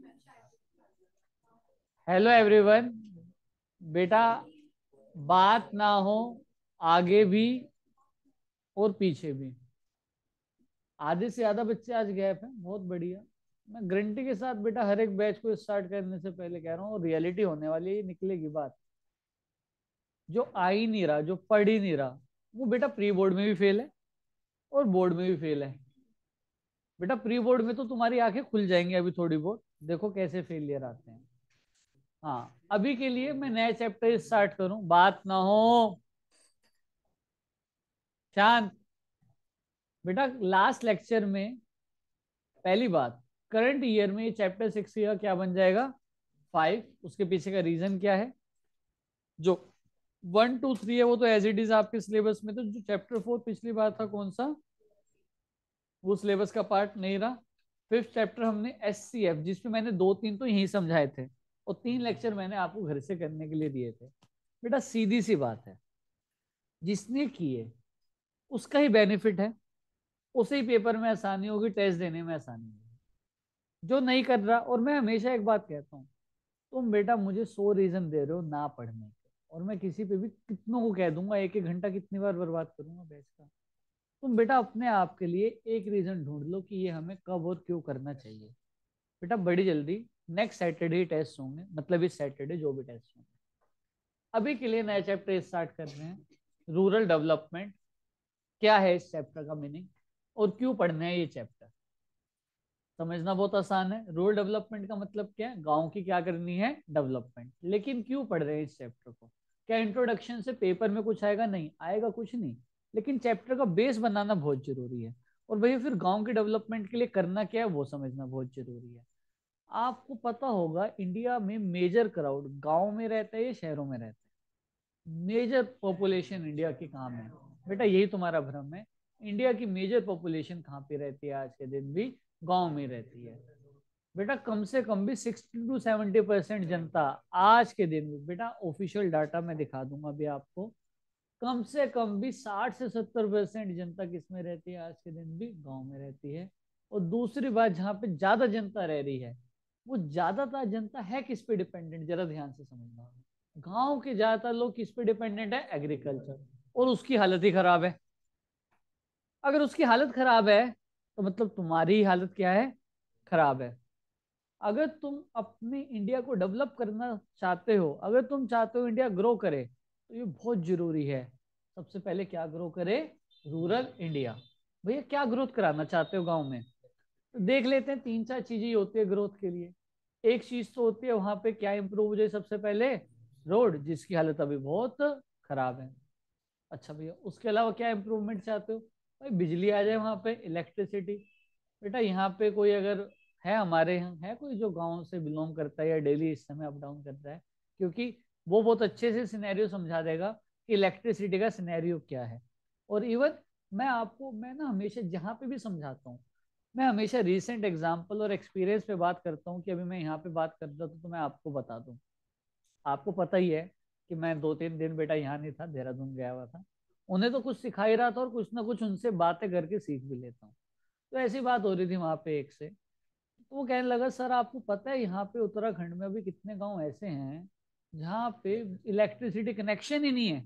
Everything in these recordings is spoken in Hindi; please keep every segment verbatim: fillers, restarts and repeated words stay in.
Hello everyone. बेटा, बात ना हो आगे भी और पीछे भी। आधे से ज्यादा बच्चे आज गैप हैं, बहुत बढ़िया। मैं गारंटी के साथ बेटा हर एक बैच को स्टार्ट करने से पहले कह रहा हूँ, रियलिटी होने वाली है, ये निकलेगी बात। जो आ ही नहीं रहा, जो पढ़ ही नहीं रहा, वो बेटा प्री बोर्ड में भी फेल है और बोर्ड में भी फेल है। बेटा प्री बोर्ड में तो तुम्हारी आंखें खुल जाएंगी अभी थोड़ी बहुत, देखो कैसे फेलियर आते हैं। हाँ, अभी के लिए मैं नया चैप्टर स्टार्ट करूं, बात ना हो। शांत। बेटा लास्ट लेक्चर में पहली बात, करंट ईयर में ये चैप्टर सिक्स का क्या बन जाएगा, फाइव। उसके पीछे का रीजन क्या है, जो वन टू थ्री है वो तो एज इट इज आपके सिलेबस में, तो जो चैप्टर फोर पिछली बार था कौन सा, वो सिलेबस का पार्ट नहीं रहा। फिफ्थ चैप्टर हमने एस सी एफ, जिसमें मैंने दो तीन तो यही समझाए थे और तीन लेक्चर मैंने आपको घर से करने के लिए दिए थे। बेटा सीधी सी बात है, जिसने किए उसका ही बेनिफिट है, उसे ही पेपर में आसानी होगी, टेस्ट देने में आसानी होगी। जो नहीं कर रहा, और मैं हमेशा एक बात कहता हूँ, तुम बेटा मुझे सौ रीजन दे रहे हो ना पढ़ने के, और मैं किसी पे भी कितनों को कह दूंगा, एक एक घंटा कितनी बार बर्बाद करूंगा बैच का। तुम बेटा अपने आप के लिए एक रीजन ढूंढ लो कि ये हमें कब और क्यों करना चाहिए। बेटा बड़ी जल्दी नेक्स्ट सैटरडे टेस्ट होंगे, मतलब इस सैटरडे जो भी टेस्ट होंगे। अभी के लिए नया चैप्टर स्टार्ट कर रहे हैं, रूरल डेवलपमेंट। क्या है इस चैप्टर का मीनिंग और क्यों पढ़ना है ये चैप्टर, समझना बहुत आसान है। रूरल डेवलपमेंट का मतलब क्या है, गांव की क्या करनी है, डेवलपमेंट। लेकिन क्यों पढ़ रहे हैं इस चैप्टर को, क्या इंट्रोडक्शन से पेपर में कुछ आएगा, नहीं आएगा कुछ नहीं, लेकिन चैप्टर का बेस बनाना बहुत जरूरी है। और भैया फिर गांव की डेवलपमेंट के लिए करना क्या है वो समझना बहुत जरूरी है। आपको पता होगा इंडिया में मेजर क्राउड गांव में रहता है या शहरों में रहता है, मेजर पॉपुलेशन इंडिया की कहाँ में है। बेटा यही तुम्हारा भ्रम है, इंडिया की मेजर पॉपुलेशन कहाँ पे रहती है आज के दिन भी, गांव में रहती है। बेटा कम से कम भी सिक्सटी टू सेवेंटी परसेंट जनता आज के दिन में, बेटा ऑफिशियल डाटा मैं दिखा दूंगा अभी आपको, कम से कम भी साठ से सत्तर परसेंट जनता किसमें रहती है आज के दिन भी, गांव में रहती है। और दूसरी बात, जहां पे ज्यादा जनता रह रही है, वो ज्यादातर जनता है किस पे डिपेंडेंट, जरा ध्यान से समझना। गांव के ज्यादातर लोग किस पे डिपेंडेंट है, एग्रीकल्चर, और उसकी हालत ही खराब है। अगर उसकी हालत खराब है तो मतलब तुम्हारी हालत क्या है, खराब है। अगर तुम अपने इंडिया को डेवलप करना चाहते हो, अगर तुम चाहते हो इंडिया ग्रो करे, तो ये बहुत जरूरी है। सबसे पहले क्या ग्रो करे, रूरल इंडिया। भैया क्या ग्रोथ कराना चाहते हो गांव में, तो देख लेते हैं। तीन चार चीजें होती है ग्रोथ के लिए। एक चीज तो होती है वहां पे क्या इंप्रूव हो जाए, सबसे पहले रोड, जिसकी हालत अभी बहुत खराब है। अच्छा भैया उसके अलावा क्या इम्प्रूवमेंट चाहते हो, भाई बिजली आ जाए वहां पे, इलेक्ट्रिसिटी। बेटा यहाँ पे कोई अगर है, हमारे यहाँ है कोई जो गांव से बिलोंग करता है या डेली इस समय अप डाउन करता है, क्योंकि वो बहुत अच्छे से सिनेरियो समझा देगा कि इलेक्ट्रिसिटी का सिनेरियो क्या है। और इवन मैं आपको, मैं ना हमेशा जहाँ पे भी समझाता हूँ, मैं हमेशा रीसेंट एग्जाम्पल और एक्सपीरियंस पे बात करता हूँ, कि अभी मैं यहाँ पे बात कर रहा था तो मैं आपको बता दूँ। आपको पता ही है कि मैं दो तीन दिन बेटा यहाँ नहीं था, देहरादून गया हुआ था। उन्हें तो कुछ सिखा ही रहा था और कुछ ना कुछ उनसे बातें करके सीख भी लेता हूँ। तो ऐसी बात हो रही थी वहां पे एक से, तो वो कहने लगा सर आपको पता है यहाँ पे उत्तराखंड में अभी कितने गांव ऐसे हैं जहाँ पे इलेक्ट्रिसिटी कनेक्शन ही नहीं है।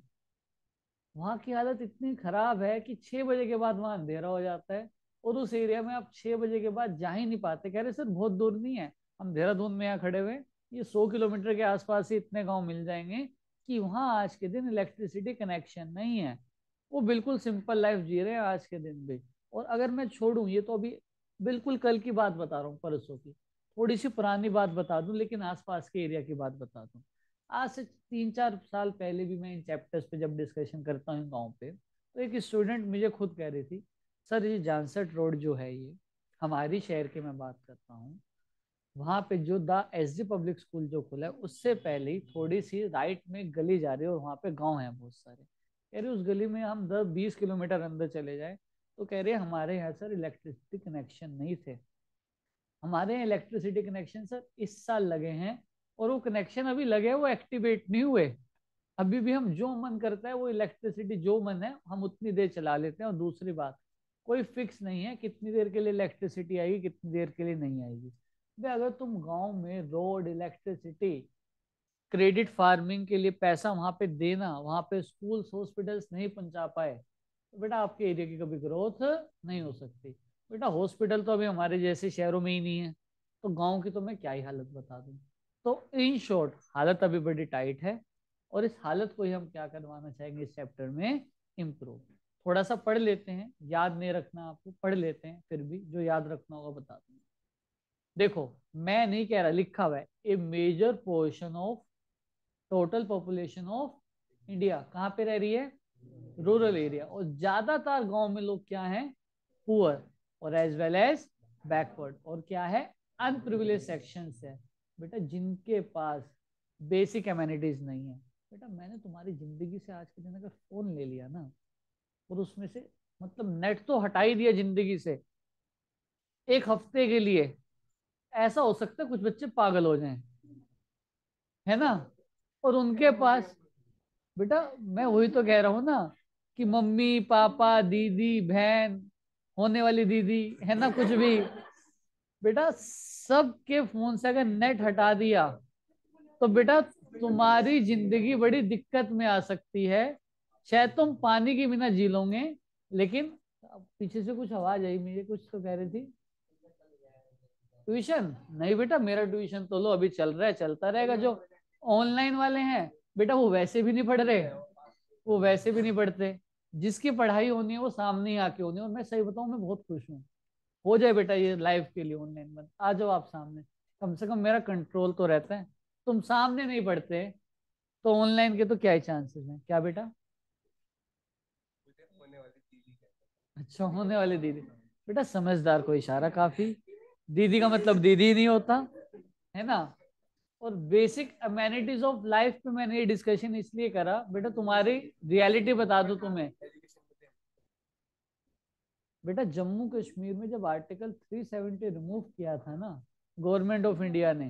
वहाँ की हालत इतनी खराब है कि छह बजे के बाद वहां अंधेरा हो जाता है, और उस एरिया में आप छह बजे के बाद जा ही नहीं पाते। कह रहे सर बहुत दूर नहीं है, हम देहरादून में यहाँ खड़े हुए, ये सौ किलोमीटर के आसपास ही इतने गांव मिल जाएंगे कि वहां आज के दिन इलेक्ट्रिसिटी कनेक्शन नहीं है। वो बिल्कुल सिंपल लाइफ जी रहे हैं आज के दिन भी। और अगर मैं छोड़ूं, ये तो अभी बिल्कुल कल की बात बता रहा हूँ, परसों की, थोड़ी सी पुरानी बात बता दूं, लेकिन आसपास के एरिया की बात बता दूं। आज से तीन चार साल पहले भी मैं इन चैप्टर्स पे जब डिस्कशन करता हूँ गाँव पे, तो एक स्टूडेंट मुझे खुद कह रही थी, सर ये जानसठ रोड जो है, ये हमारी शहर की मैं बात करता हूँ, वहां पे जो the S D public school जो खुला है, उससे पहले ही थोड़ी सी राइट में गली जा रही है और वहां पे गांव है बहुत सारे। कह रही उस गली में हम दस बीस किलोमीटर अंदर चले जाए, तो कह रहे हमारे यहाँ सर इलेक्ट्रिसिटी कनेक्शन नहीं थे। हमारे यहाँ इलेक्ट्रिसिटी कनेक्शन सर इस साल लगे हैं, और वो कनेक्शन अभी लगे हैं, वो एक्टिवेट नहीं हुए। अभी भी हम जो मन करता है वो इलेक्ट्रिसिटी जो मन है हम उतनी देर चला लेते हैं। और दूसरी बात, कोई फिक्स नहीं है कितनी देर के लिए इलेक्ट्रिसिटी आएगी, कितनी देर के लिए नहीं आएगी। भाई अगर तुम गांव में रोड, इलेक्ट्रिसिटी, क्रेडिट फार्मिंग के लिए पैसा वहां पे देना, वहां पे स्कूल्स, हॉस्पिटल्स नहीं पहुंचा पाए, तो बेटा आपके एरिया की कभी ग्रोथ नहीं हो सकती। बेटा हॉस्पिटल तो अभी हमारे जैसे शहरों में ही नहीं है, तो गांव की तो मैं क्या ही हालत बता दूं। तो इन शॉर्ट हालत अभी बड़ी टाइट है, और इस हालत को ही हम क्या करवाना चाहेंगे इस चैप्टर में, इम्प्रूव। थोड़ा सा पढ़ लेते हैं, याद नहीं रखना आपको, पढ़ लेते हैं, फिर भी जो याद रखना होगा बता दूंगा। देखो, मैं नहीं कह रहा, लिखा हुआ है, a major portion of total population of India कहाँ पे रह रही है, रूरल एरिया। और ज्यादातर गांव में लोग क्या हैं, पुअर, और एज वेल एज बैकवर्ड, और क्या है, अनप्रिविलेज सेक्शंस है। बेटा जिनके पास बेसिक एम्यूनिटीज नहीं है। बेटा मैंने तुम्हारी जिंदगी से आज के दिन अगर फोन ले लिया ना, और उसमें से मतलब नेट तो हटा ही दिया जिंदगी से एक हफ्ते के लिए, ऐसा हो सकता है कुछ बच्चे पागल हो जाएं, है ना। और उनके पास, बेटा मैं वही तो कह रहा हूं ना, कि मम्मी पापा दीदी बहन, होने वाली दीदी, है ना, कुछ भी, बेटा सबके फोन से अगर नेट हटा दिया, तो बेटा तुम्हारी जिंदगी बड़ी दिक्कत में आ सकती है। शायद तुम पानी के बिना जी लोगे, लेकिन पीछे से कुछ आवाज आई, मुझे कुछ तो कह रही थी। ट्यूशन नहीं बेटा, मेरा ट्यूशन तो लो अभी चल रहा है, चलता रहेगा। जो ऑनलाइन वाले हैं बेटा, वो वैसे भी नहीं पढ़ रहे, वो वैसे भी नहीं पढ़ते। जिसकी पढ़ाई होनी है वो सामने ही आके होनी है, और मैं सही बताऊं मैं बहुत खुश हूँ। हो जाए बेटा ये लाइव के लिए ऑनलाइन बंद, आ जाओ आप सामने, कम से कम मेरा कंट्रोल तो रहता है। तुम सामने नहीं पढ़ते, तो ऑनलाइन के तो क्या ही चांसेस हैं, क्या बेटा। अच्छा, होने वाली दीदी, बेटा समझदार को इशारा काफी, दीदी का मतलब दीदी ही नहीं होता, है ना। और बेसिक अमेनिटीज ऑफ लाइफ पे मैंने ये डिस्कशन इसलिए करा, बेटा तुम्हारी रियलिटी बता दूं तुम्हें। बेटा जम्मू कश्मीर में जब आर्टिकल थ्री सेवेंटी रिमूव किया था ना गवर्नमेंट ऑफ इंडिया ने,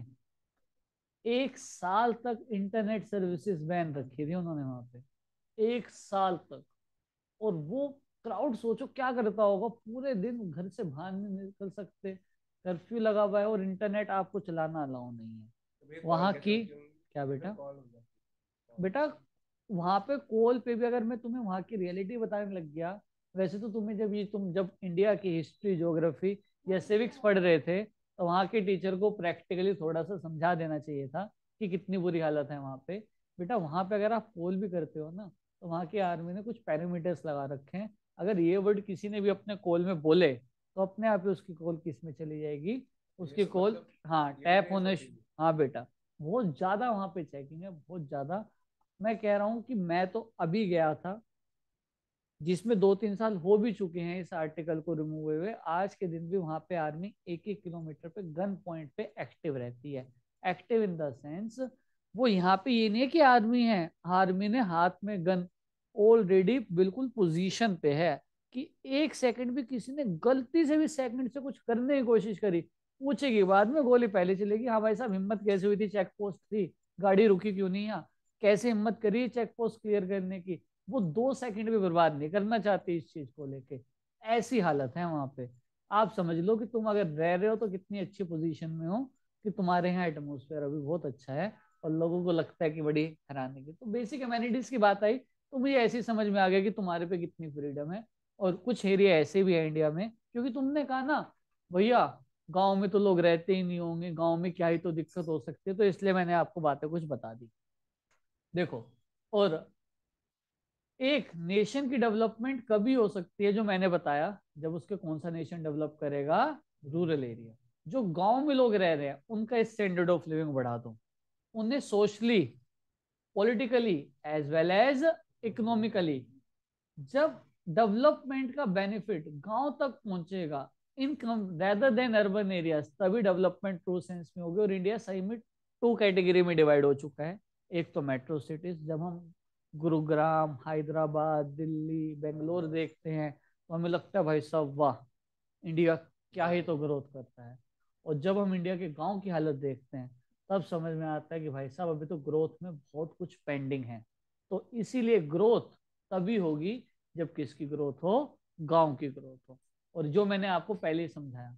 एक साल तक इंटरनेट सर्विसेज बैन रखी थी उन्होंने वहां पे, एक साल तक। और वो क्राउड सोचो क्या करता होगा, पूरे दिन घर से बाहर नहीं निकल सकते, कर्फ्यू लगा हुआ है, और इंटरनेट आपको चलाना अलाउ नहीं है वहां की। क्या बेटा, बेटा वहां पे कॉल पे भी अगर मैं तुम्हें वहां की रियलिटी बताने लग गया, वैसे तो तुम्हें जब ये तुम जब इंडिया की हिस्ट्री, ज्योग्राफी या सिविक्स पढ़ रहे थे, तो वहां के टीचर को प्रैक्टिकली थोड़ा सा समझा देना चाहिए था कि कितनी बुरी हालत है वहां पे। बेटा वहां पे अगर आप कॉल भी करते हो ना, तो वहां की आर्मी ने कुछ पैरामीटर्स लगा रखे हैं, अगर ये वर्ड किसी ने भी अपने कॉल में बोले, तो अपने आप ही उसकी कॉल किस में चली जाएगी, उसकी कॉल, हाँ टैप होने। हाँ बेटा, बहुत ज्यादा वहां पे चेकिंग है, बहुत ज्यादा। मैं कह रहा हूँ कि मैं तो अभी गया था, जिसमें दो तीन साल हो भी चुके हैं इस आर्टिकल को रिमूव हुए हुए, आज के दिन भी वहां पे आर्मी एक एक किलोमीटर पे गन पॉइंट पे एक्टिव रहती है। एक्टिव इन द सेंस, वो यहाँ पे ये नहीं है कि आर्मी है, आर्मी ने हाथ में गन ऑलरेडी बिल्कुल पोजीशन पे है, कि एक सेकंड भी किसी ने गलती से भी सेकंड से कुछ करने की कोशिश करी, पूछेगी बाद में, गोली पहले चलेगी। हाँ भाई साहब, हिम्मत कैसे हुई थी, चेक पोस्ट थी, गाड़ी रुकी क्यों नहीं यहाँ, कैसे हिम्मत करी चेक पोस्ट क्लियर करने की। वो दो सेकंड भी बर्बाद नहीं करना चाहते इस चीज को लेके, ऐसी हालत है वहां पे। आप समझ लो कि तुम अगर रह रहे हो तो कितनी अच्छी पोजीशन में हो, कि तुम्हारे यहाँ एटमोसफेयर अभी बहुत अच्छा है, और लोगों को लगता है कि बड़ी हैरानी की। तो बेसिक अमेनिटीज की बात आई, तो मुझे ऐसी समझ में आ गया कि तुम्हारे पे कितनी फ्रीडम है। और कुछ एरिया ऐसे भी है इंडिया में, क्योंकि तुमने कहा ना भैया, गांव में तो लोग रहते ही नहीं होंगे, गांव में क्या ही तो दिक्कत हो सकती है, तो इसलिए मैंने आपको बातें कुछ बता दी। देखो, और एक नेशन की डेवलपमेंट कभी हो सकती है, जो मैंने बताया, जब उसके कौन सा नेशन डेवलप करेगा, रूरल एरिया। जो गांव में लोग रह रहे हैं उनका स्टैंडर्ड ऑफ लिविंग बढ़ा दो, उन्हें socially, politically, as well as economically. जब डेवलपमेंट का बेनिफिट गांव तक पहुंचेगा, income rather than urban areas, तभी डेवलपमेंट ट्रू सेंस में होगी। और इंडिया सही में टू कैटेगरी में डिवाइड हो चुका है। एक तो मेट्रो सिटीज, जब हम गुरुग्राम, हैदराबाद, दिल्ली, बेंगलोर देखते हैं, तो हमें लगता है भाई साहब वाह, इंडिया क्या ही तो ग्रोथ करता है। और जब हम इंडिया के गांव की हालत देखते हैं, तब समझ में आता है कि भाई साहब अभी तो ग्रोथ में बहुत कुछ पेंडिंग है। तो इसीलिए ग्रोथ तभी होगी जब किसकी ग्रोथ हो, गांव की ग्रोथ हो। और जो मैंने आपको पहले ही समझाया,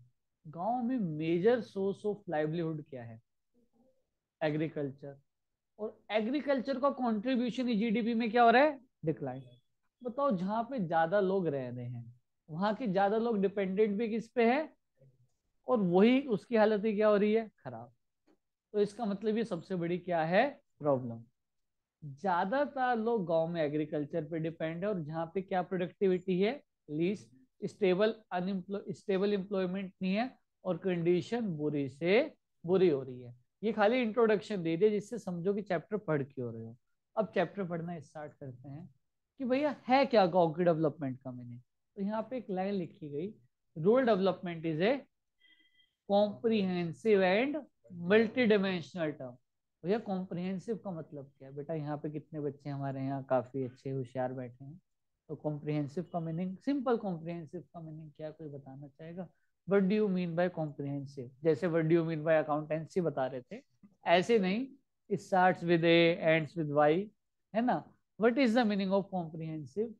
गांव में मेजर सोर्स ऑफ लाइवलीहुड क्या है? एग्रीकल्चर। और एग्रीकल्चर का कंट्रीब्यूशन जीडीपी में क्या हो रहा है? डिक्लाइन। बताओ, जहां पे ज्यादा लोग रह रहे हैं वहां के ज्यादा लोग डिपेंडेंट भी किस पे है? और वही उसकी हालत ही क्या हो रही है? खराब। तो इसका मतलब ये सबसे बड़ी क्या है प्रॉब्लम? ज्यादातर लोग गांव में एग्रीकल्चर पे डिपेंड है, और जहाँ पे क्या प्रोडक्टिविटी है? Least. Stable unemploy stable employment नहीं है, और कंडीशन बुरी से बुरी हो रही है। ये खाली इंट्रोडक्शन दे दिया जिससे समझो कि चैप्टर पढ़ क्यों रहे हो। अब चैप्टर पढ़ना स्टार्ट करते हैं कि भैया है क्या गांव की डेवलपमेंट का मीनिंग। तो यहाँ पे एक लाइन लिखी गई, rural development is a comprehensive and multi dimensional term. भैया कॉम्प्रिहेंसिव का मतलब क्या है? बेटा यहाँ पे कितने बच्चे हमारे यहाँ काफी अच्छे होशियार बैठे हैं, तो कॉम्प्रिहेंसिव का मीनिंग, सिंपल कॉम्प्रिहेंसिव का मीनिंग क्या, कोई बताना चाहेगा? What do you mean by comprehensive? जैसे what do you mean by accountancy बता रहे थे, ऐसे नहीं। It starts with A, ends with Y, है ना? What is the meaning of comprehensive?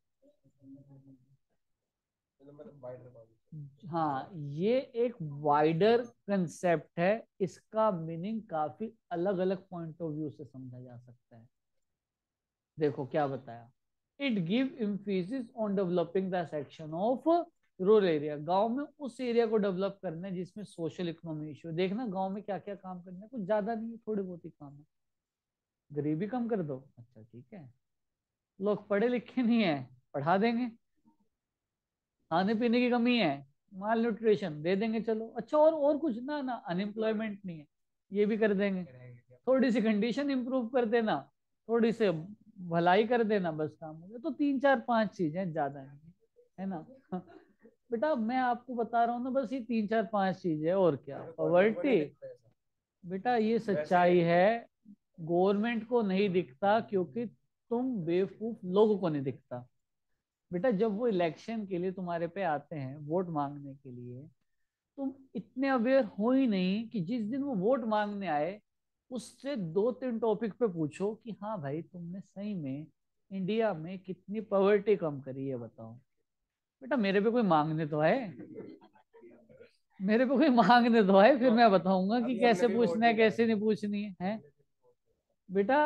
हाँ, ये एक वाइडर कंसेप्ट है। इसका मीनिंग काफी अलग अलग पॉइंट ऑफ व्यू से समझा जा सकता है। देखो क्या बताया, it give emphasis on developing the section of rural area. गांव में उस एरिया को डेवलप करना है जिसमें सोशल इकोनॉमी इश्यू। देखना गांव में क्या क्या काम करना है, कुछ ज्यादा नहीं है, थोड़े बहुत ही काम है। गरीबी कम कर दो, अच्छा ठीक है। लोग पढ़े लिखे नहीं है, पढ़ा देंगे। खाने पीने की कमी है, माल न्यूट्रिशन दे देंगे, चलो अच्छा। और और कुछ ना ना, अनएम्प्लॉयमेंट नहीं है, ये भी कर देंगे। थोड़ी सी कंडीशन इंप्रूव कर देना, थोड़ी सी भलाई कर देना, बस काम हो गया। तो तीन चार पांच चीजें, ज्यादा नहीं है ना। बेटा मैं आपको बता रहा हूँ ना, बस ये तीन चार पांच चीजें, और क्या? पॉवर्टी। बेटा ये सच्चाई है, गवर्नमेंट को नहीं दिखता क्योंकि तुम बेवकूफ लोगों को नहीं दिखता। बेटा जब वो इलेक्शन के लिए तुम्हारे पे आते हैं वोट मांगने के लिए, तुम इतने अवेयर हो ही नहीं कि जिस दिन वो वोट मांगने आए उससे दो तीन टॉपिक पे पूछो कि हाँ भाई तुमने सही में इंडिया में कितनी पॉवर्टी कम करी है, बताओ। बेटा मेरे पे कोई मांगने तो है, मेरे पे कोई मांगने तो है, फिर मैं बताऊंगा कि कैसे पूछना है कैसे नहीं पूछनी है, है? बेटा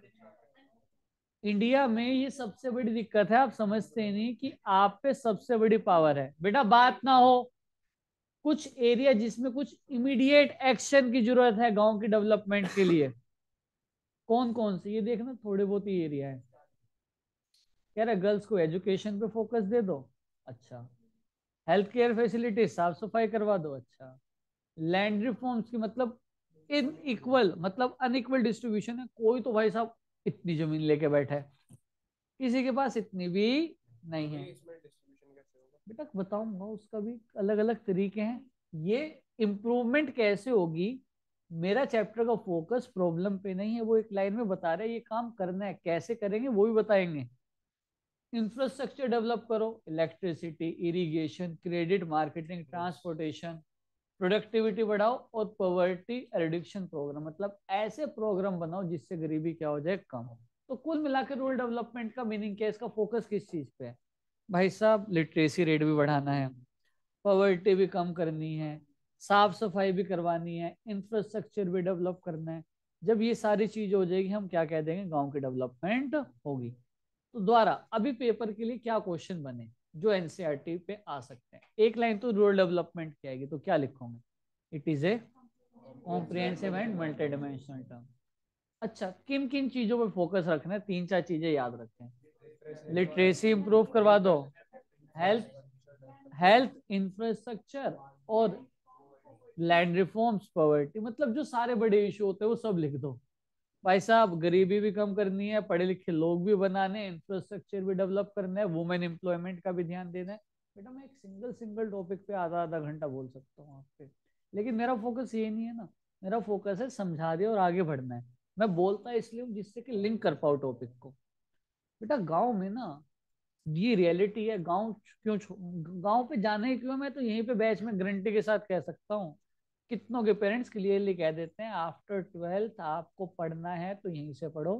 इंडिया में ये सबसे बड़ी दिक्कत है, आप समझते नहीं कि आप पे सबसे बड़ी पावर है। बेटा बात ना हो कुछ एरिया जिसमें कुछ इमीडिएट एक्शन की जरूरत है गांव की डेवलपमेंट के लिए, कौन कौन से? ये देखना, थोड़े बहुत ही एरिया है। कह रहे गर्ल्स को एजुकेशन पे फोकस दे दो, अच्छा। हेल्थ केयर फैसिलिटी, साफ सफाई करवा दो, अच्छा। लैंड रिफॉर्म्स की मतलब इन इक्वल, मतलब अनइक्वल डिस्ट्रीब्यूशन है। कोई तो भाई साहब इतनी जमीन लेके बैठा है, किसी के पास इतनी भी नहीं है। बेटा बताऊंगा, उसका भी अलग अलग तरीके हैं। ये इम्प्रूवमेंट कैसे होगी? मेरा चैप्टर का फोकस प्रॉब्लम पे नहीं है, वो एक लाइन में बता रहे हैं ये काम करना है, कैसे करेंगे वो भी बताएंगे। इंफ्रास्ट्रक्चर डेवलप करो, electricity, irrigation, credit, marketing, transportation, productivity बढ़ाओ, और पॉवर्टी रिडक्शन प्रोग्राम, मतलब ऐसे प्रोग्राम बनाओ जिससे गरीबी क्या हो जाए, कम हो। तो कुल मिलाकर रूरल डेवलपमेंट का मीनिंग क्या है? इसका फोकस किस चीज पे है? भाई साहब लिटरेसी रेट भी बढ़ाना है, पॉवर्टी भी कम करनी है, साफ सफाई भी करवानी है, इंफ्रास्ट्रक्चर भी डेवलप करना है। जब ये सारी चीज हो जाएगी हम क्या कह देंगे? गांव की डेवलपमेंट होगी। तो द्वारा अभी पेपर के लिए क्या क्वेश्चन बने जो एनसीईआरटी पे आ सकते हैं? एक लाइन तो रूरल डेवलपमेंट की आएगी, तो क्या लिखोगे? It is a comprehensive and multi dimensional term. अच्छा, किन किन चीजों पर फोकस रखना है? तीन चार चीजें याद रखें। लिटरेसी इंप्रूव करवा दो, हेल्थ हेल्थ इंफ्रास्ट्रक्चर, और लैंड रिफॉर्म्स, पॉवर्टी, मतलब जो सारे बड़े इशू होते हैं वो सब लिख दो। भाई साहब गरीबी भी कम करनी है, पढ़े लिखे लोग भी बनाने, इंफ्रास्ट्रक्चर भी डेवलप करना है, वुमेन एम्प्लॉयमेंट का भी ध्यान देना है। बेटा मैं एक सिंगल सिंगल टॉपिक पे आधा आधा घंटा बोल सकता हूँ आप पे, लेकिन मेरा फोकस ये नहीं है ना। मेरा फोकस है समझा दिया और आगे बढ़ना है। मैं बोलता इसलिए हूँ जिससे कि लिंक कर पाओ टॉपिक को। बेटा गांव में ना ये रियलिटी है। गांव क्यों, गांव पे जाना ही क्यों? मैं तो यहीं पे बैच में गारंटी के साथ कह सकता हूँ, कितनों के पेरेंट्स क्लियरली कह देते हैं आफ्टर ट्वेल्थ आपको पढ़ना है तो यहीं से पढ़ो,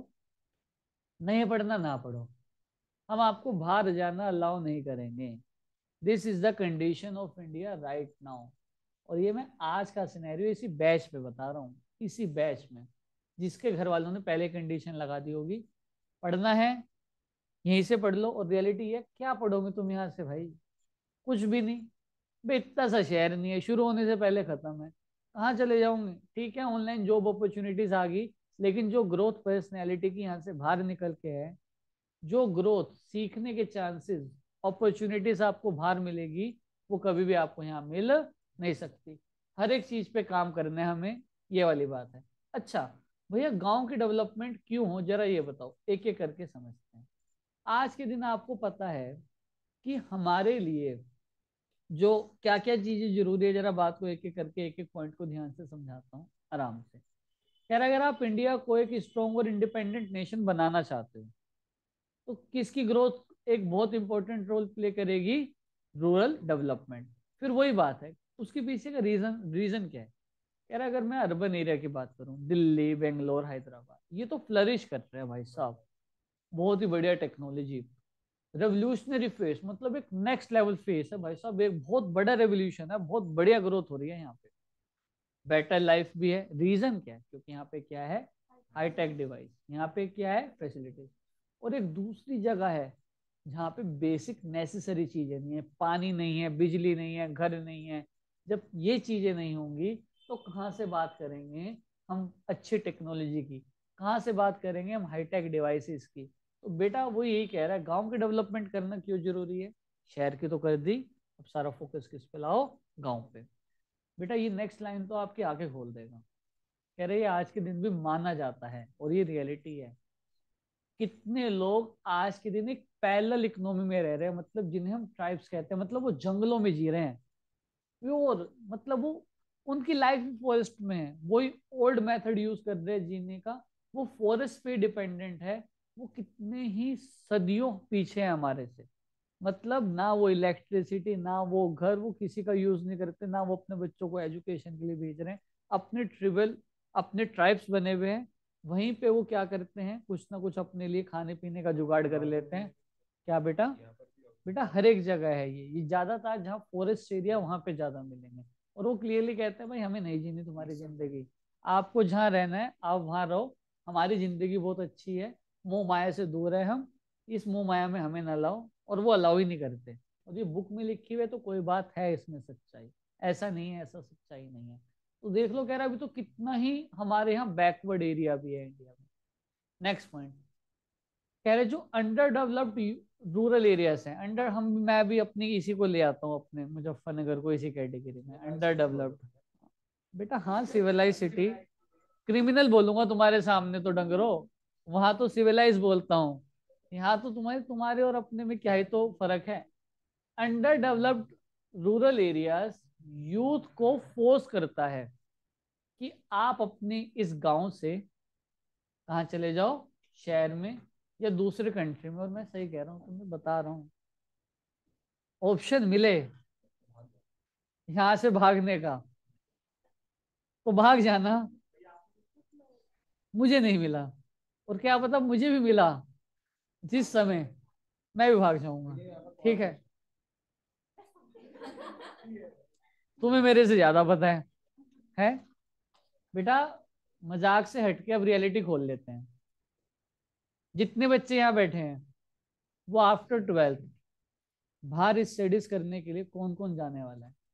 नहीं पढ़ना ना पढ़ो, हम आपको बाहर जाना अलाउ नहीं करेंगे। This is the condition of India right now. और ये मैं आज का सिनेरियो इसी बैच पे बता रहा हूँ, इसी बैच में, जिसके घर वालों ने पहले कंडीशन लगा दी होगी पढ़ना है यहीं से पढ़ लो, और रियलिटी है क्या पढ़ोगे तुम यहाँ से भाई, कुछ भी नहीं बे, इतना सा शहर नहीं है, शुरू होने से पहले खत्म है, कहाँ चले जाओगे। ठीक है ऑनलाइन जॉब अपॉर्चुनिटीज आ गई, लेकिन जो ग्रोथ पर्सनैलिटी की यहाँ से बाहर निकल के है, जो ग्रोथ सीखने के चांसेस अपॉर्चुनिटीज आपको बाहर मिलेगी, वो कभी भी आपको यहाँ मिल नहीं सकती। हर एक चीज पे काम करना है हमें, ये वाली बात है। अच्छा भैया गांव की डेवलपमेंट क्यों हो, जरा ये बताओ, एक एक करके समझते हैं। आज के दिन आपको पता है कि हमारे लिए जो क्या क्या चीजें जरूरी है, जरा बात को एक एक करके एक एक पॉइंट को ध्यान से समझाता हूँ आराम से। यार अगर आप इंडिया को एक स्ट्रॉन्ग और इंडिपेंडेंट नेशन बनाना चाहते हो, तो किसकी ग्रोथ एक बहुत इंपॉर्टेंट रोल प्ले करेगी, रूरल डेवलपमेंट। फिर वही बात है, उसके पीछे का रीजन रीजन क्या है। यार अगर मैं अर्बन एरिया की बात करूं, दिल्ली बेंगलोर हैदराबाद, ये तो फ्लरिश कर रहे हैं भाई साहब, बहुत ही बढ़िया टेक्नोलॉजी, रेवोल्यूशनरी फेस, मतलब एक नेक्स्ट लेवल फेस है भाई साहब, एक बहुत बड़ा रेवोल्यूशन है, बहुत बढ़िया ग्रोथ हो रही है यहाँ पे, बेटर लाइफ भी है। रीजन क्या है, क्योंकि यहाँ पे क्या है, हाईटेक डिवाइस, यहाँ पे क्या है, फैसिलिटीज। और एक दूसरी जगह है जहाँ पे बेसिक नेसेसरी चीजें नहीं है, पानी नहीं है, बिजली नहीं है, घर नहीं है। जब ये चीजें नहीं होंगी तो कहाँ से बात करेंगे हम अच्छी टेक्नोलॉजी की, कहाँ से बात करेंगे हम हाईटेक डिवाइसेस की। तो बेटा वो यही कह रहा है, गांव की डेवलपमेंट करना क्यों जरूरी है, शहर की तो कर दी, अब सारा फोकस किस पे लाओ, गांव पे। बेटा ये नेक्स्ट लाइन तो आपकी आंखें खोल देगा। कह रहे हैं आज के दिन भी माना जाता है, और ये रियलिटी है, कितने लोग आज के दिन एक पैरेलल इकोनॉमी में रह रहे हैं, मतलब जिन्हें हम ट्राइब्स कहते हैं, मतलब वो जंगलों में जी रहे हैं प्योर, मतलब वो उनकी लाइफ फॉरेस्ट में है, वही ओल्ड मेथड यूज कर रहे हैं जीने का, वो फॉरेस्ट पे डिपेंडेंट है। वो कितने ही सदियों पीछे है हमारे से, मतलब ना वो इलेक्ट्रिसिटी ना वो घर वो किसी का यूज नहीं करते, ना वो अपने बच्चों को एजुकेशन के लिए भेज रहे हैं, अपने ट्रिबल अपने ट्राइब्स बने हुए हैं, वहीं पे वो क्या करते हैं, कुछ ना कुछ अपने लिए खाने पीने का जुगाड़ कर लेते हैं। क्या बेटा, बेटा हर एक जगह है ये ये ज्यादातर जहाँ फॉरेस्ट एरिया वहां पे ज्यादा मिलेंगे। और वो क्लियरली कहते हैं भाई हमें नहीं जीनी तुम्हारी जिंदगी, आपको जहाँ रहना है आप वहां रहो, हमारी जिंदगी बहुत अच्छी है, मोह माया से दूर है हम, इस मोह माया में हमें ना लाओ। और वो अलाउ ही नहीं करते, और ये बुक में लिखी हुई है तो कोई बात है इसमें सच्चाई, ऐसा नहीं है, ऐसा सच्चाई नहीं है। तो देख लो, कह रहा अभी तो कितना ही हमारे यहाँ बैकवर्ड एरिया भी है इंडिया में। नेक्स्ट पॉइंट, कह रहे जो अंडर डेवलप्ड रूरल एरियाज हैं, अंडर हम मैं भी अपनी इसी को ले आता हूँ, अपने मुजफ्फरनगर को इसी कैटेगरी में, अंडर डेवलप्ड। बेटा हाँ सिविलाइज सिटी, क्रिमिनल बोलूंगा तुम्हारे सामने तो डंगरो, वहां तो सिविलाइज बोलता हूँ, यहाँ तो तुम्हारे तुम्हारे और अपने में क्या ही तो फर्क है। Under developed rural areas youth को फोर्स करता है कि आप अपने इस गांव से कहाँ चले जाओ, शहर में या दूसरे कंट्री में। और मैं सही कह रहा हूँ, तुम्हें बता रहा हूँ, ऑप्शन मिले यहाँ से भागने का तो भाग जाना, मुझे नहीं मिला, और क्या पता मुझे भी मिला जिस समय, मैं भी भाग जाऊंगा। ठीक है, तुम्हें मेरे से ज्यादा पता है है बेटा। मजाक से हटके अब रियलिटी खोल लेते हैं। जितने बच्चे यहाँ बैठे हैं वो आफ्टर ट्वेल्थ बाहर स्टडीज करने के लिए कौन कौन जाने वाला है,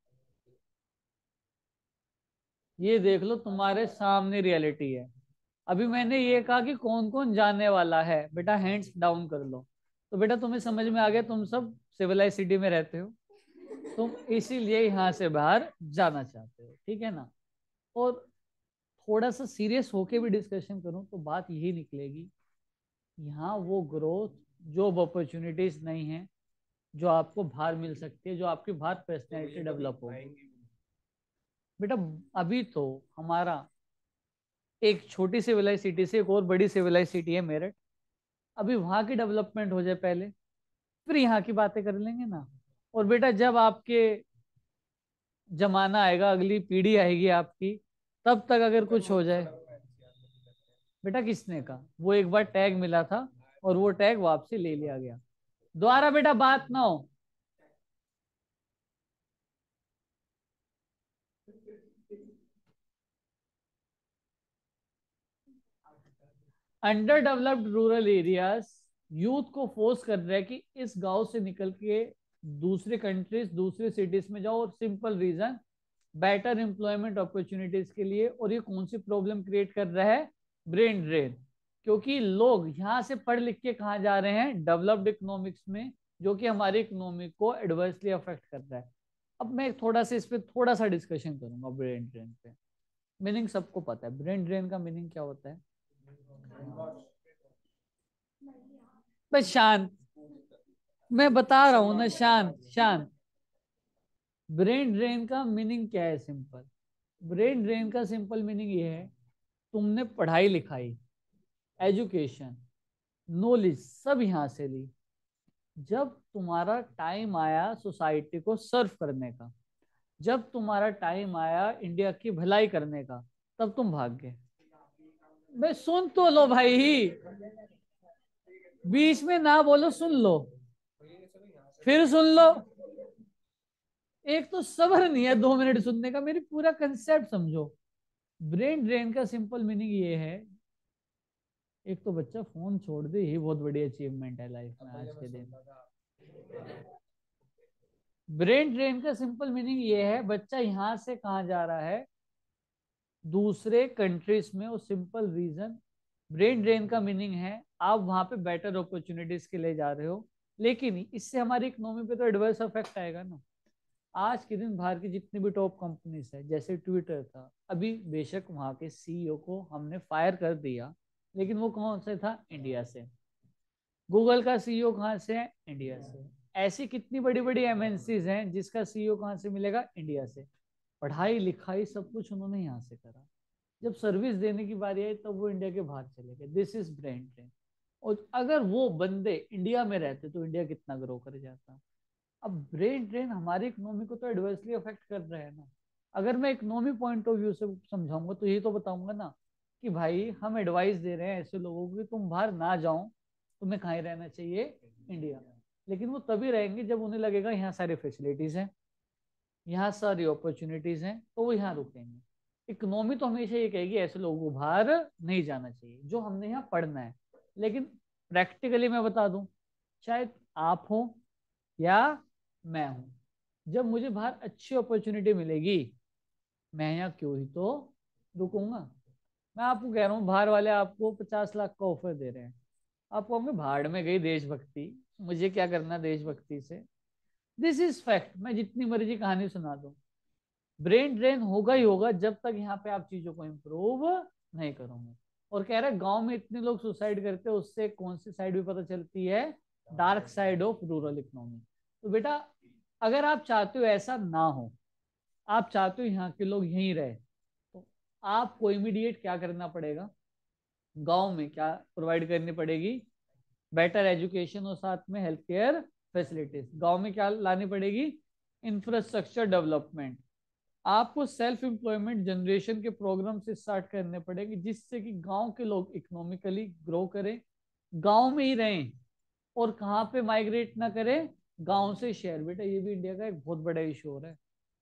ये देख लो, तुम्हारे सामने रियलिटी है। अभी मैंने ये कहा कि कौन कौन जाने वाला है, बेटा हैंड्स डाउन कर लो। तो बेटा तुम्हें समझ में आ गया, तुम सब सिविलाइज सिटी में रहते हो, तुम इसीलिए यहाँ से बाहर जाना चाहते हो, ठीक है ना। और थोड़ा सा सीरियस होके भी डिस्कशन करूं तो बात यही निकलेगी, यहाँ वो ग्रोथ जॉब अपॉर्चुनिटीज नहीं है जो आपको बाहर मिल सकती है, जो आपकी बाहर पर्सनैलिटी डेवलप होगी। बेटा अभी तो हमारा एक छोटी सिविलाइज सिटी से एक और बड़ी सिविलाइज सिटी है मेरठ, अभी वहां की डेवलपमेंट हो जाए पहले, फिर यहाँ की बातें कर लेंगे ना। और बेटा जब आपके जमाना आएगा, अगली पीढ़ी आएगी आपकी, तब तक अगर कुछ हो जाए, बेटा किसने कहा, वो एक बार टैग मिला था और वो टैग वापसी ले लिया गया, दोबारा बेटा बात ना हो। Under developed rural areas youth को फोर्स कर रहा है कि इस गांव से निकल के दूसरे कंट्रीज दूसरे सिटीज में जाओ, और simple reason better employment opportunities के लिए। और ये कौन सी प्रॉब्लम क्रिएट कर रहा है? Brain drain. क्योंकि लोग यहाँ से पढ़ लिख के कहाँ जा रहे हैं? डेवलप्ड इकोनॉमिक्स में, जो कि हमारी इकोनॉमी को एडवर्सली अफेक्ट कर रहा है। अब मैं थोड़ा सा इस पे थोड़ा सा डिस्कशन करूंगा ब्रेन ड्रेन पे। मीनिंग सबको पता है, ब्रेन ड्रेन का मीनिंग क्या होता है? बस शांत, मैं बता रहा हूं ना, शांत शांत। ब्रेन ड्रेन का मीनिंग क्या है? सिंपल। ब्रेन ड्रेन का सिंपल मीनिंग ये है, तुमने पढ़ाई लिखाई, एजुकेशन, नॉलेज सब यहां से ली। जब तुम्हारा टाइम आया सोसाइटी को सर्व करने का, जब तुम्हारा टाइम आया इंडिया की भलाई करने का, तब तुम भाग गए। बे सुन तो लो भाई, बीच में ना बोलो, सुन लो, फिर सुन लो। एक तो सब्र नहीं है दो मिनट सुनने का, मेरी पूरा कंसेप्ट समझो। ब्रेन ड्रेन का सिंपल मीनिंग ये है, एक तो बच्चा फोन छोड़ दे, ये बहुत बड़ी अचीवमेंट है लाइफ में आज के दिन। ब्रेन ड्रेन का सिंपल मीनिंग ये है, बच्चा यहां से कहाँ जा रहा है? दूसरे कंट्रीज में। वो सिंपल रीजन, ब्रेन ड्रेन का मीनिंग है आप वहां पे बेटर अपॉर्चुनिटीज के लिए जा रहे हो, लेकिन इससे हमारी इकोनॉमी पे तो एडवर्स इफेक्ट आएगा ना। आज के दिन बाहर की जितनी भी टॉप कंपनीज है, जैसे ट्विटर था, अभी बेशक वहां के सीईओ को हमने फायर कर दिया, लेकिन वो कौन से था? इंडिया से। गूगल का सीईओ कहाँ से है? इंडिया से। ऐसी कितनी बड़ी बड़ी एमएनसीज हैं जिसका सीईओ कहाँ से मिलेगा? इंडिया से। पढ़ाई लिखाई सब कुछ उन्होंने यहाँ से करा। जब सर्विस देने की बारी आई तब वो इंडिया के बाहर चले गए। This is brain drain. और अगर वो बंदे इंडिया में रहते तो इंडिया कितना ग्रो कर जाता। अब ब्रेन ड्रेन हमारी इकोनॉमी को तो एडवर्सली अफेक्ट कर रहा है ना। अगर मैं इकोनॉमी पॉइंट ऑफ व्यू से समझाऊंगा तो ये तो बताऊंगा ना कि भाई हम एडवाइस दे रहे हैं ऐसे लोगों को कि तुम बाहर ना जाओ, तुम्हें कहाँ रहना चाहिए? इंडिया। लेकिन वो तभी रहेंगे जब उन्हें लगेगा यहाँ सारी फैसिलिटीज हैं, यहाँ सारी अपॉर्चुनिटीज हैं, तो वो यहाँ रुकेंगे। इकोनॉमी तो हमेशा ये कहेगी ऐसे लोगों को बाहर नहीं जाना चाहिए जो हमने यहाँ पढ़ना है। लेकिन प्रैक्टिकली मैं बता दूं, शायद आप हो या मैं हूं, जब मुझे बाहर अच्छी अपॉर्चुनिटी मिलेगी, मैं यहाँ क्यों ही तो रुकूंगा। मैं आपको कह रहा हूँ, बाहर वाले आपको पचास लाख का ऑफर दे रहे हैं, आप कहोगे भाड़ में गई देशभक्ति, मुझे क्या करना देशभक्ति से। This is fact. मैं जितनी मर्जी कहानी सुना दूं, ब्रेन ड्रेन होगा ही होगा जब तक यहाँ पे आप चीजों को इम्प्रूव नहीं करोगे। और कह रहे गांव में इतने लोग सुसाइड करते हैं, उससे कौन सी साइड भी पता चलती है? Dark side of rural economy. तो बेटा, अगर आप चाहते हो ऐसा ना हो, आप चाहते हो यहाँ के लोग यहीं रहे, तो आपको इमीडिएट क्या करना पड़ेगा? गांव में क्या प्रोवाइड करनी पड़ेगी? बेटर एजुकेशन और साथ में हेल्थ केयर फैसिलिटीज। गांव में क्या लानी पड़ेगी? Infrastructure development. आपको सेल्फ एम्प्लॉयमेंट जनरेशन के प्रोग्राम से स्टार्ट करने पड़ेंगे, जिससे कि गांव के लोग इकोनॉमिकली ग्रो करें, गांव में ही रहें, और कहाँ पे माइग्रेट ना करें? गांव से शहर। बेटा ये भी इंडिया का एक बहुत बड़ा इशू हो रहा है।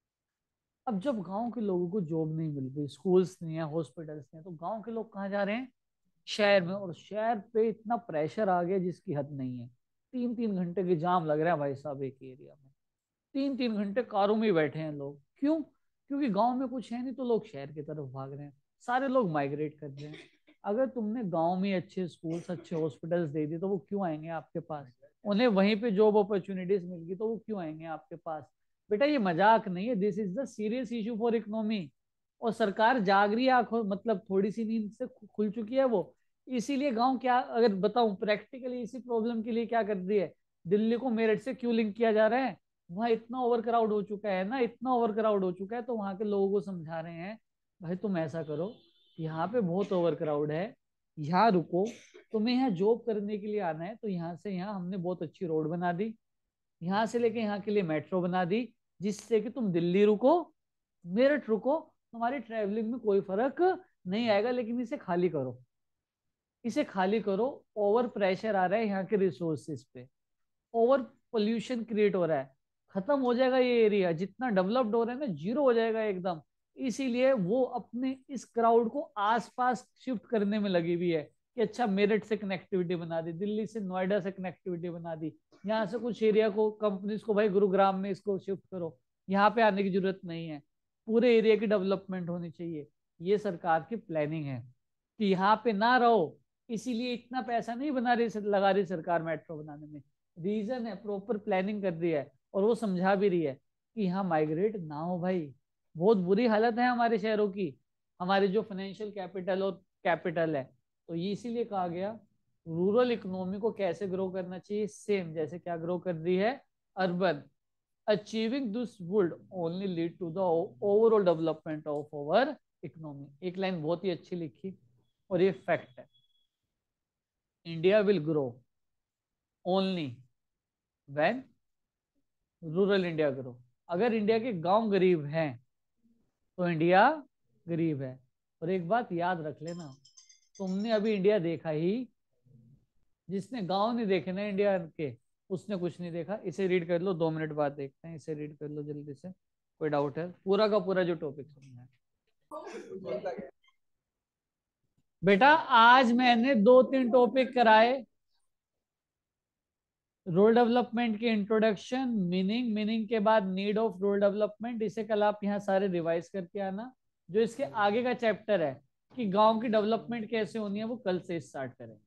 अब जब गांव के लोगों को जॉब नहीं मिल रही, स्कूल्स नहीं है, हॉस्पिटल्स नहीं है, तो गांव के लोग कहाँ जा रहे हैं? शहर में। और शहर पे इतना प्रेशर आ गया जिसकी हद नहीं है। तीन तीन घंटे के जाम लग रहे हैं भाई साहब एक एरिया में। तीन तीन घंटे कारों में बैठे हैं लोग। क्यों? क्योंकि गांव में कुछ है नहीं तो लोग शहर की तरफ भाग रहे हैं, सारे लोग माइग्रेट कर रहे हैं। अगर तुमने गांव में अच्छे स्कूल्स अच्छे हॉस्पिटल्स दे दिए तो वो क्यों आएंगे आपके पास? उन्हें वहीं पे जॉब अपॉर्चुनिटीज मिल गई तो वो क्यों आएंगे आपके पास? बेटा ये मजाक नहीं है, this is the serious issue for economy. और सरकार जाग रही है, आंखों मतलब थोड़ी सी नींद से खुल चुकी है वो। इसीलिए गांव क्या, अगर बताऊं प्रैक्टिकली इसी प्रॉब्लम के लिए क्या कर रही है, दिल्ली को मेरठ से क्यों लिंक किया जा रहा है? वहाँ इतना ओवर क्राउड हो चुका है ना, इतना ओवर क्राउड हो चुका है, तो वहाँ के लोगों को समझा रहे हैं भाई तुम ऐसा करो, यहाँ पे बहुत ओवर क्राउड है, यहाँ रुको। तुम्हें यहाँ जॉब करने के लिए आना है तो यहाँ से यहाँ हमने बहुत अच्छी रोड बना दी, यहाँ से लेके यहाँ के लिए मेट्रो बना दी, जिससे कि तुम दिल्ली रुको, मेरठ रुको, तुम्हारी ट्रैवलिंग में कोई फर्क नहीं आएगा। लेकिन इसे खाली करो, इसे खाली करो। ओवर प्रेशर आ रहा है यहाँ के रिसोर्सेज पे, ओवर पोल्यूशन क्रिएट हो रहा है। खत्म हो जाएगा ये एरिया, जितना डेवलप्ड हो रहा है ना, जीरो हो जाएगा एकदम। इसीलिए वो अपने इस क्राउड को आसपास शिफ्ट करने में लगी हुई है कि अच्छा मेरठ से कनेक्टिविटी बना दी, दिल्ली से नोएडा से कनेक्टिविटी बना दी, यहाँ से कुछ एरिया को कंपनीज को भाई गुरुग्राम में इसको शिफ्ट करो, यहाँ पे आने की जरूरत नहीं है, पूरे एरिया की डेवलपमेंट होनी चाहिए। ये सरकार की प्लानिंग है कि यहाँ पे ना रहो, इसीलिए इतना पैसा नहीं बना रही लगा रही सरकार मेट्रो बनाने में। रीजन है, प्रॉपर प्लानिंग कर रही है और वो समझा भी रही है कि यहाँ माइग्रेट ना हो भाई। बहुत बुरी हालत है हमारे शहरों की, हमारे जो फाइनेंशियल कैपिटल और कैपिटल है। तो ये इसीलिए कहा गया रूरल इकोनॉमी को कैसे ग्रो करना चाहिए, सेम जैसे क्या ग्रो कर रही है urban. Achieving this would only lead to the overall development of our economy. एक लाइन बहुत ही अच्छी लिखी और ये फैक्ट है, India will grow only when rural India grow. अगर इंडिया के गांव गरीब हैं तो इंडिया गरीब है। और एक बात याद रख लेना, तुमने अभी इंडिया देखा ही, जिसने गांव नहीं देखे ना इंडिया के, उसने कुछ नहीं देखा। इसे रीड कर लो, दो मिनट बाद देखते हैं, इसे रीड कर लो जल्दी से। कोई डाउट है? पूरा का पूरा जो टॉपिक सुनना है बेटा। आज मैंने दो तीन टॉपिक कराए, रोल डेवलपमेंट की इंट्रोडक्शन, मीनिंग, मीनिंग के बाद नीड ऑफ रोल डेवलपमेंट। इसे कल आप यहाँ सारे रिवाइज करके आना। जो इसके आगे का चैप्टर है कि गांव की डेवलपमेंट कैसे होनी है, वो कल से स्टार्ट करें।